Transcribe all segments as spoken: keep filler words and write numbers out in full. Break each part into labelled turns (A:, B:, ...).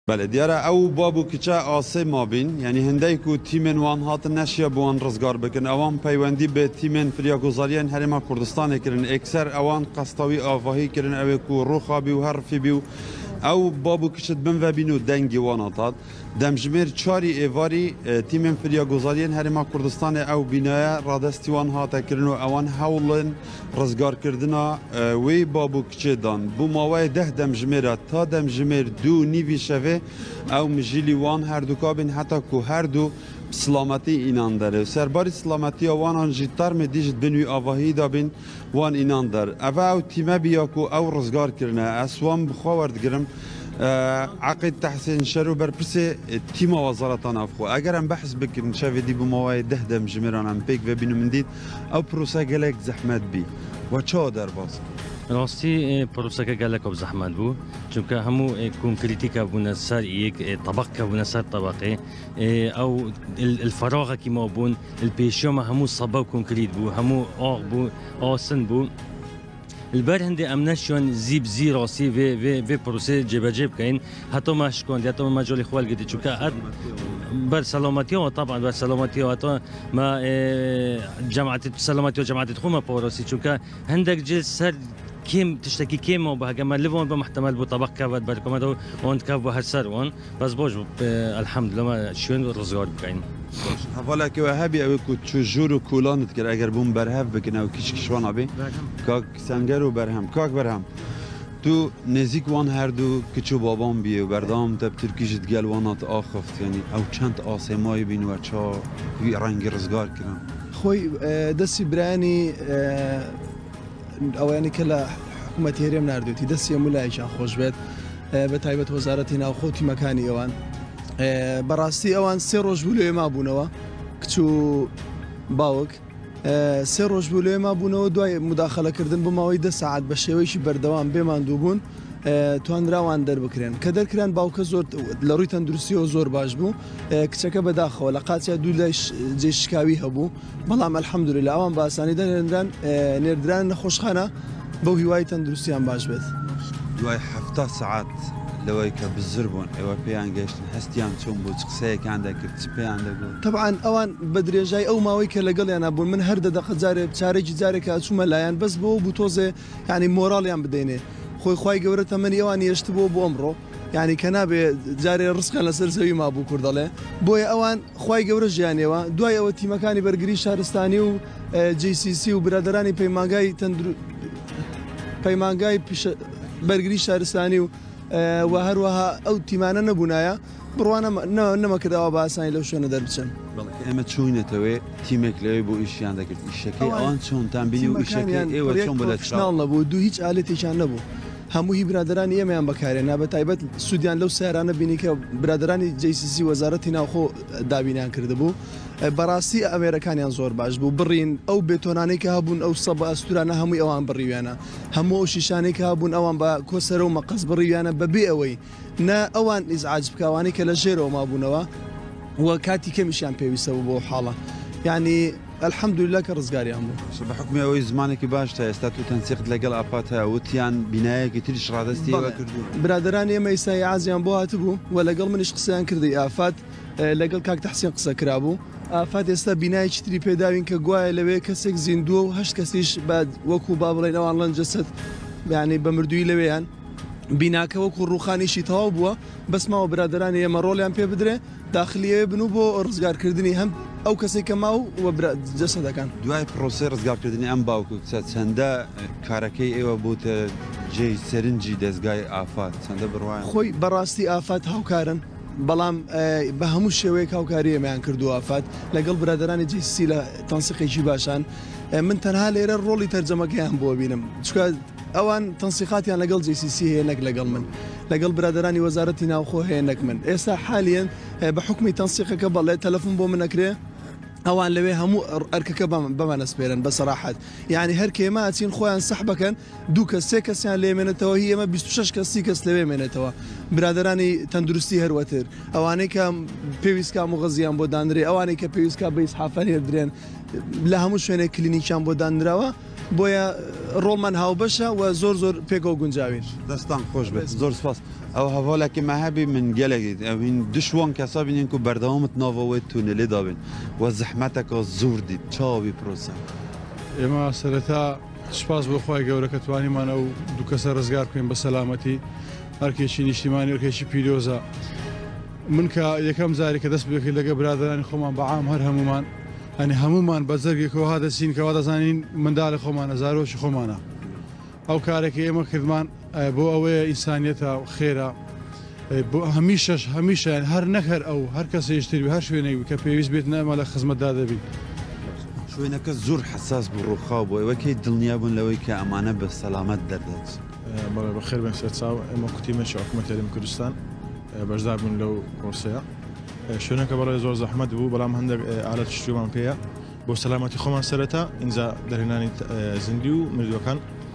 A: بله دیاره او بابو کچه آسه ما بین یعنی هندی کو تیمن وان هات نشیا بوان رزگار بکن اوان پیوندی به تیمن فریاگوزاریان هرما کردستان کرن اکثر اوان قستاوی آواهی کرن او کو روخابی و حرفی بیو او بابو کچت بن و بینو دنگی واناتاد دمجمیر چاری ایواری تیمن فریاگوزاریان هرما کردستان او بینایا رادستی وان هات کرنو اوان هولن رزگار کردنا وی بابو کچه دان بو ماوای ده دمجمیر تا دمجمیر دو نیوی شوه او مجیلی وان هر دو کابین حتی که هر دو سلامتی اینان داره سرباری سلامتی وان انجیتار می دیجت بنوی آواهی دا بین وان اینان داره اوه او تیمه بیا که او رزگار کرنه اسوان بخواورد گرم عقید تحسین شروع بر پرس تیم وزارتان افخو اگر هم بحث بکن شوی دی بموای ده دم جمیران هم پیک و بینو من دید او پروسه گلک زحمت بی و چه در باز
B: راستی پروسه که گلک و زحمت بو چونکه همو کنکریتیکا بونا سر یک طبقه بونا سر طبقه او الفراغ کی ما بون البيشيوم همو صبا کنکریت بو همو آغ بو آسن بو البر هندي امنشون زيب زي راسي في في في بروسي جيب جيب كاين حتى ما شكون حتى ما جولي خوال قد تشوكا بر سلامتي طبعا بر سلامتي حتى ما جماعه سلامتي وجماعه تخوما بوروسي تشوكا هندك جل سر كيم تشتكي كيم وبهجما ليفون بمحتمل بطبق كافد بركم هذا وان كاف بهالسر وان بس بوج الحمد لله ما شون رزقار بكاين
A: حوالا که وهابی او کو چجور و کولانت کرد اگر بوم برهف بکنه و کیش کشوان آبی کاک سنگر و برهم کاک برهم تو نزیک وان هر دو کچو بابام بیه و بردام تب ترکیشت گل وانات آخفت یعنی او چند آسمایی بین و چا وی رنگ رزگار کردن
C: خوی دستی برانی او یعنی کلا حکومتی هریم نردوتی دستی ملایشان خوش بید به تایبت وزارتی ناو خوتی مکانی اوان براستی اوان سه روز بوله ما بونوا کچو باوک سه روز بوله ما بونوا دوای مداخله کردن بماوی ده ساعت بشویشی بردوام بمان دوبون توان روان در بکرین کدر کرن باوک زور لروی تندرستی و زور باش بو کچک بداخل لقاطی دولش جشکاوی هبو بلام الحمدلله اوان باسانی دندران نردران خوشخانه بو هوای تندرستی هم باش بید
A: دوای هفته ساعت لوای که بزربون ایوا پیان گشتن هستیان چون بود قصه که عندك پیان دگو
C: طبعا اوان بدري جاي او ماوي که لقل يعني ابون من هر دقه جاري بشارج جاري كاتشوما لايان بس بو بوتوزه يعني مورال يعني بدينه خوي خوي قورته من يواني يشتبو بأمره يعني كنابه جاري رزق لسرسوي ما ابو كردله بويا اوان خوي قورج يعني وا دواي او تي مكاني برغري شهرستاني و جي سي سي وبرادراني بيماغاي تندر بيماغاي برغري شهرستاني و هروها او تیمانه نبونایا بروانا نه نما كده او باسان لو شو ندر بچن
A: والله اما چوینه توی تیمک لوی بو ایش یانده کرد ایشکی آن چون تنبیلی و ایشکی ایو چون بلد
C: شان نبود دو هیچ آلتی چان نبود همو هی برادرانی ایم ام بکاره نه بتایبت سودیان لو سهرانه بینی که برادرانی جی سی سی وزارتی ناخو دابینان کرده بو براسي امريكانيان زور باش بو برين او بتوناني كهبون او صب استرانا همو اوان بريوانا همو شيشاني كهبون اوان با كوسرو مقص بريوانا ببي اوي نا اوان ازعاج بكواني كلا جيرو ما بونوا وكاتي كمشان بيسو بو حاله يعني الحمد لله كرزقاري همو
A: بحكم اوي زمانك باش تا استاتو تنسيق لقل اباتها وتيان بنايه كتير رادستي وكردو
C: برادراني ما يساي عازيان بو هاتبو ولا قل منش قسان كردي افات لقل كاك تحسين قصه كرابو افات استا بنای چتری پیداوین که گواه لوی کسک زندو و هشت کسیش بعد وکو بابلین اوان لنجست يعني بمردوی لویان بنا که وکو روخانی شی تاو بوا بس ما برادرانی اما رولیان پی بدره داخلیه بنو بو رزگار کردنی هم او کسی که ماو و براد جسد کن
A: دوای پروسه رزگار کردنی ام باو که چنده کارکی ایوا بوت جی سرنجی دزگای آفات چنده بروان
C: خوی براستی آفات هاو کارن بلام به همو شويك هاوكاريه میان کردو آفات لقل برادرانی جی سی ل تنسيقي باشان من تنها ليره رولي ترجمه كان بو بينم شكا اوان تنسيقات يعني لقل جي سي سي هي نك لقل من لقل برادراني وزارتنا وخو هي نك من اسا حاليا بحكم تنسيق قبل تلفون بو من اكري اوان لوي همو اركك بما نسبيرن بصراحه يعني هر كيما تين خويا سحبكن دوك سيكس يعني لي من تو هي ما بيستوشش كسيكس لوي من تو برادراني تندرستي هر وتر اواني كم بيويس كا مغزيان بو داندري اواني ك بيويس كا بيس حافل درين لا همو شويه كلينيكان بو داندراوا بويا رولمان هاو بشا و زور زور بيكو گنجاوين
A: دستان خوش به زور سپاس او هوالا که مهبی من گلگید او این دشوان کسا بینین که بردامت ناوه تونلی دابین و زحمتک زور دید چاوی پروسه
D: اما سرتا سپاس بۆ خۆی گەورە کە توانیمانە و دوو کەسە ڕزگار بکەین بە سەلامەتی هەرکێکی نیشتیمانی وەرکێکی پیرۆزە من کە یەکەم جارێک کە دەست بێکرد لەگە برادرانی خۆمان بەعام هەر هەمومان هەنی هەمومان بە جەرگێکەوە ها دەچین کەوا دەزانین منداڵی خۆمانە زارۆشی خۆمانە ئەو کارێکی ئێمە کردمان بۆ ئەوەیە ئینسانیەتە خێرا بۆ هەمیشەش هەمیشە هەر نەکەر ئەو هەر کەسێشتری هەر شوێنێک کە پێویست بێت نەمە لە خزمەتدا دەبین
A: شوێنەکە زۆر حساس بوو ڕووخاو بۆ ئەوەکەی دڵنیا بوون لەوەی کە ئەمانە بە سەلامەت دەردێت
D: بەڵێ بەخێر بن سەرچاو ئێمە کوتیمەشی حکوومەتی هەرێمی کوردستان بەشدار بوون لەو کۆرسەیە شوێنەکە بەڵێ زۆر زەحمەت بوو بەڵام هەندێک ئالەت شتومان پێیە بۆ سەلامەتی خۆمان سەرەتا ئینجا دەرهێنانی زیندی و مردووەکان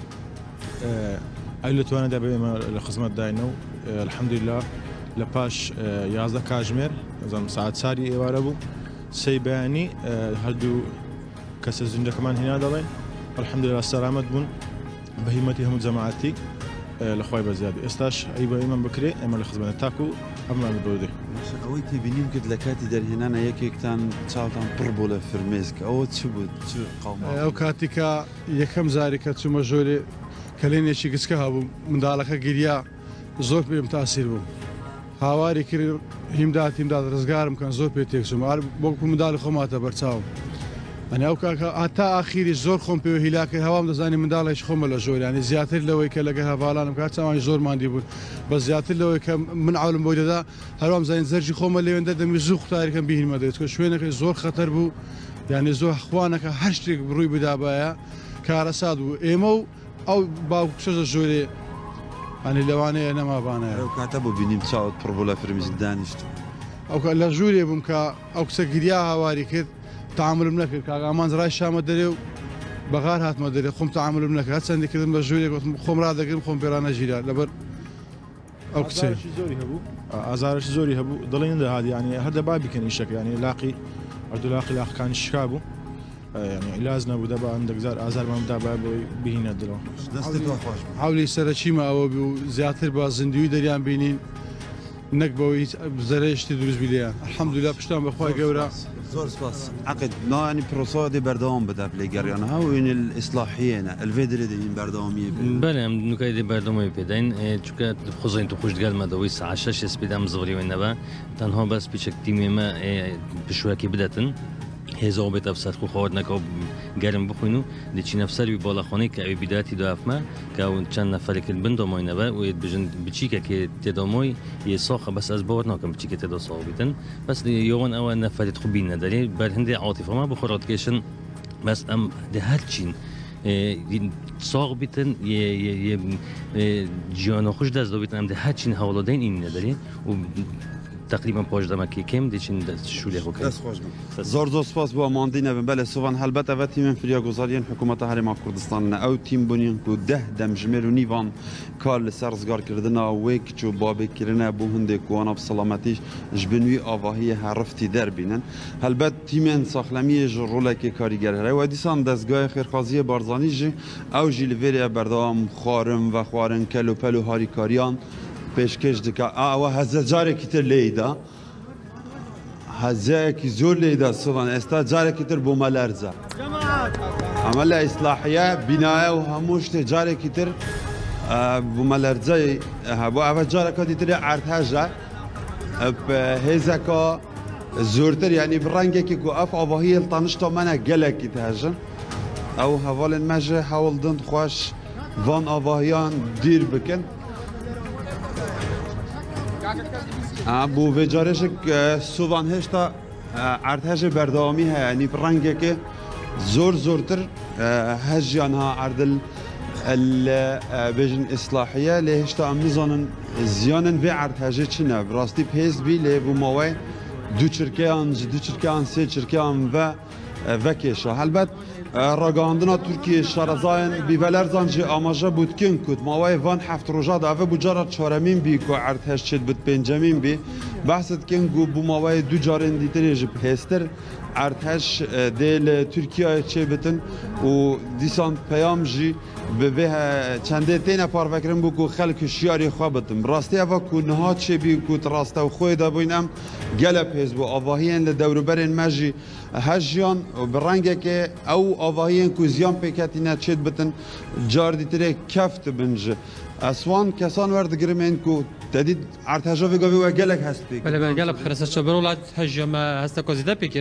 D: ئەو لەتوانێتدا بە ئێمە لە خزمەت داینە و الحەمدوللا لە پاش یازدە کاتژمێر زانم ساعت چاری ئێوارە بوو سەی بەیانی هەردوو کەسە زیندەکەمان هێنا دەڵێن الحەمدوللا سەلامەت بوون بە هیمەتی هەموو جەماعەتی لەخوای بەزیادی ئێستاش ئەی بە ئێمە بکرێ ئێمە لە خزمەت تاکو ئەممان بۆ دێ
A: ئەوەی تێبینیم کرد لە کاتی دەرهێنانە یەکێکتان چاوتان پڕ بوو لە فرمێسکە ئەوە چ بوو
D: ئەو کاتیکە یەکەم زاری کە چوومە ژۆرێ کەلێنێکی گچکە هەبوو منداڵەکە گریا زۆر پێم تاسیر بوو هاواری کرد هیمدات هیمدات ڕزگارم کەن زۆر پێ تێکچووم بۆکو منداڵی خۆماتە بەرچاوم ئەنی ئەو کاکە هەتا ئاخیری زۆر خۆم پێوە هیلا کرد هەوام دەزانی منداڵێکی خۆمە لە ژۆریانی زیاتر لەوەی کە لەگە هەواڵانم کات چاوانی زۆر ماندی بوون بە زیاتر لەوەی کە من عاولم بۆی دەدا هەروام زانین زەرجی خۆمە لێوێندە دەمی زوو قوتاریکەم بیهینمە دەێت کە شوێنەکەی زۆر خەتەر بوو یعنی زۆر خوانەکە هەر شتێک ڕووی بدابایە کارەسات بوو ئێمە و ئەو باوکشە ژۆرێ ئەنی لەوانەیە نەمابانەیە
A: ئەو کاتە بۆ بینیم چاوت پڕ بوو لە فرمیز دانیشت
D: ئەو لە ژوورێ بووم کە ئەو کسە گریا هاواری کرد تعاملم نەکرد کاگامان ڕای شامە دەرێ و بەغار هاتمە دەرێ خۆم تعاملم نەکرد چەندی کردم لە ژوورێک خۆم ڕدەگرم خۆم پێرانە ژیرا لەبەر ئەو کچێ
E: زۆری هەبوو ئازارش زۆری هەبوو دڵێن دەهات ینی هەردە با بکەن ئیشەکە ینی لاقی هەردوو لاقی لاقەکانی شکا بوو ینی عیلاج نەبوو دەبا هەندێک ئازارماندا با بۆی بهینە دڵەوە
D: هەولی سەرەکیمە ئەوە بوو زیاتر بە زیندوی دەریان بینین نەک بەوەی هیچ زەرەیشتی دروست بیلیان الحەمدوللا پشتان بەخوای گەورە
A: زۆر سپاس عقد نانی پرۆسە دێ بەردەوام بدە لێ گەڕیانەها و وین الإصلاحیەنە الڤێ دەرێ دەین بەردەوامیە
B: بەڵێ ئەم نوکای دێ بەردەوەی پێداین چونکە خۆزین تو خوشتگەلمەدەوەی ساعت شەش سپیدام زۆریوێنەوە تەنها بەس پیچەک تیمێمە پشوەکی بدەتن هێزەوە بێت ئەفسەر خۆخەوت نەکەو گەرم بخوین و دەچینە سەروی باڵەخۆنەی کە ئەوی بیداتی دوافمە کە چەند نەفەرێکرد بن دۆمۆینەوە و بژن بچیکە کە تێدۆمۆی یە سۆخە بەس ئەس بۆوە ناکەم بچیکە تێدۆ ساڵ بیتن بەس یۆوەن ئەوە نەفەرێت خوبین نەدەرێ بەر هەندێ عاتیفەما بخۆڕاتکێشن بەس ئەم دە هەرچین ساغ بیتن جیانە خوش دەست دەبیتن ئەم دە هەرچین هەوڵەدەین این نەدەرێ و تقریبا پۆشدەمەکی کێم دەچین شوولێ خۆ
A: زۆر زۆر سپاس بۆ ئەماندینە بن بەلێ سوڤان هەلبەت ئەvە تیمên فریاگوزاریên حکوومەتە هەرێما کوردستانە ئەو تیم بوونین و deh demjimêr û nîvan kar li ser rizgarkirina wê kiç û babêkirine bû hindê ku wana bi selametî ji bin wî avahiyê heriftî derbînin helbet tîmên saxlemiyê ji rolekê karîger here we dîsan destgahê xêrxwaziyê Barzanî jî ew jî li vêrê berdewam xwarin vexwarin kel û pel û harîkariyan پێشکەش دکا ئەوە هەزە جارێکی تر لێیدا هەزەیەکی زۆر لێیدا سڵان ئێستا جارێکی تر بۆ مەلەرزە ئەمە لە ئیسلاحیە بینایە و هەموو شتێ جارێکی تر بۆ مەلەرزەی هەبوو ئەوە جارەکەتی ترێ ئارتهەژە هێزەکە زۆرتر یعنی ڕەنگێکی و ئەف ئاڤاهیە تانشتە منە گەلێکی تهژن ئەو هەواڵێن مەژێ هەوڵدن خۆش ڤان ئاڤاهیان دیر بکەن بۆ vêcarêjek sovan hêşta erdhejê berdewamî heye yanî rengekê zor zortir hejiyan ha erdil bêjin îslahiye lê hêşta em nizanin ziyanên vê erdhejê çi ne rastî pêz bî lê bû mawê du çirkeyan ji du çirkeyan sê çirkeyan ve vekêşa helbet ragihandina Tirkiye şarezayên bîvelerzan jî amaje bû dikin ku mawayê van heft roja da ev bû cara çaremîn bî ku erdhej çêt bi pêncemîn bî behs dikin ku bû mawayê du carên dîtirê ji hêstir ارتش دل ترکیه چه بتن و دیسان پیام جی به به چنده تینا پار فکرم بو کو خلک شیاری خوابتم راستی اوا کو نها چه بی کو راسته و خو دا بینم گلپ حزب آواهین ل دور برن ماجی هجیان برنگه که او آواهین کو زیان پکتینه چه بتن جار دیتره کفت بنج اسوان کسان ورد گرمین کو تدید ارتجا و گاوی و گلک هست بی
F: بله بله گلب خرسه شبرولات هجم هسته کوزیده بکر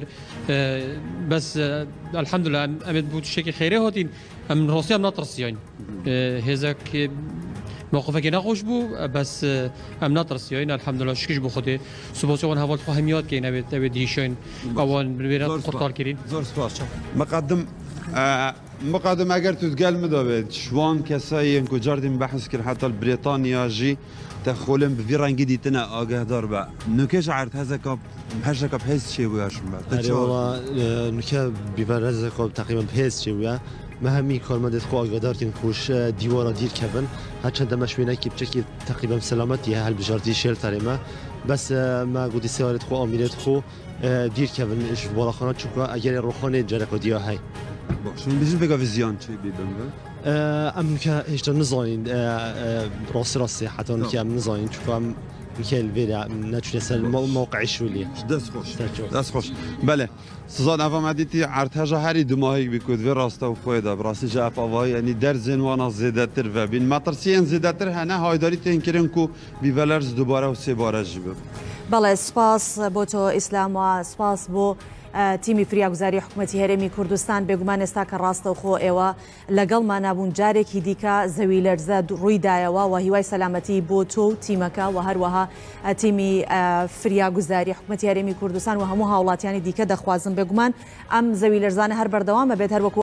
F: بس الحمد لله امد بود شکی خیره هاتین من روسيا من ناطرسيين هذاك موقفك ناقوش بو بس ام ناطرسيين الحمد لله شكيش بو خدي سبوسيون هوال فهميات كاين ابي ابي ديشين اوان بيرات قرطار كرين
A: زور سپاس مقدم مقدم اگر تو تقال مدابد شوان كساي انكو جاردين بحث كر حتى بريطانيا جي تخولن بفيرانجي دي تنا اگه دار با نكش عرض هذا كاب هشا كاب هيس شي وياش
G: بعد والله نكا بيبرز كاب تقريبا هيس شي ويا ما همي كلمات خو اقدار كن خوش ديوارا دير كبن هرچند مشوينه كي بشكل تقريبا سلامتي هل بجارتي شير تريما بس ما قد سيارت خو اميرت خو دير كبن اش بالا خانه چوكا اگر روخانه جرقو ديا هاي
A: شنو بيجي بقى فيزيون شي بيبن
G: ام كا هيش نزاين راس راسي حتى كي ام نزاين چوكا میکل ویرا نتونه سر موقعی شولی.
A: دست خوش. دست خوش. بله. سوزان افامدیتی ارتجا هری دو ماهی بیکود و راسته و خویده براستی جاف آوایی یعنی در زنوان زیاده تر و بین مترسیان زیاده تر هنه هایداری تنکرین کو بیولرز دوباره و سه باره جیبه.
H: بله سپاس بو تو اسلام و سپاس بو تیمی فریاگوزاری حکومەتی هەرێمی کوردستان بێگومان ئێستا کە ڕاستە و خۆ ئێوە لەگەڵمان نابوون جارێکی دیکە زەوی لەرزە ڕوویدایەوە و هیوای سەلامەتی بۆ تۆ و تیمەکە و هەروەها تیمی فریاگوزاری حکومەتی هەرێمی کوردستان و هەموو هاوڵاتیانی دیکە دەخوازم بێگومان ئەم زەوی لەرزانە هەر بەردەوام بێت هەروەکو